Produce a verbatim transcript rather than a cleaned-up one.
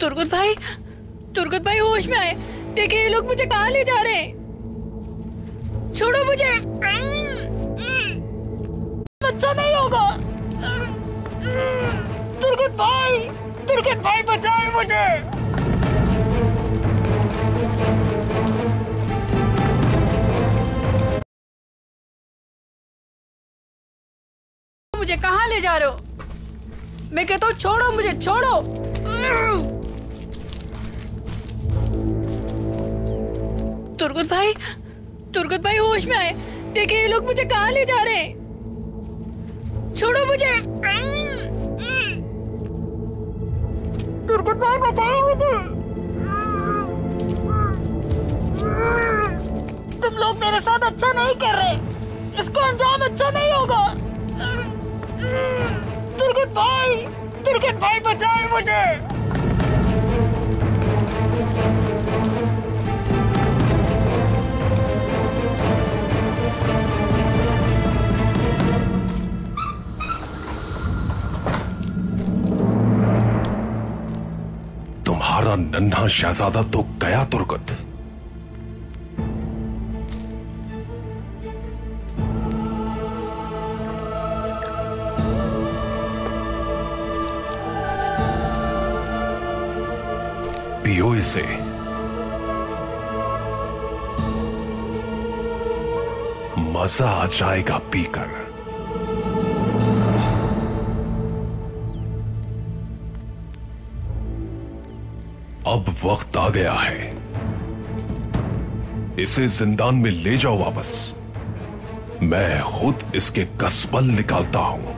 Turgut भाई, Turgut भाई होश में आए। देखिए ये लोग मुझे कहाँ ले जा रहे हैं। छोड़ो मुझे, अच्छा नहीं होगा। तुर्गुत भाई, तुर्गुत भाई बचाओ मुझे। मुझे कहाँ ले जा रहे हो? मैं कहता हूँ छोड़ो मुझे, छोड़ो। तुर्गुत भाई, तुर्गुत भाई होश में आए। देखिए ये लोग मुझे कहाँ ले जा रहे हैं। छोड़ो मुझे। तुर्गुत भाई बचाओ मुझे। तुम लोग मेरे साथ अच्छा नहीं कर रहे, इसका अंजाम अच्छा नहीं होगा। तुर्गुत भाई, तुर्गुत भाई बचाओ मुझे। तुम्हारा नन्हा शहजादा तो गया तुर्गुत। पियो इसे। मजा आ जाएगा पीकर। अब वक्त आ गया है, इसे जिंदान में ले जाओ वापस। मैं खुद इसके कसबल निकालता हूं।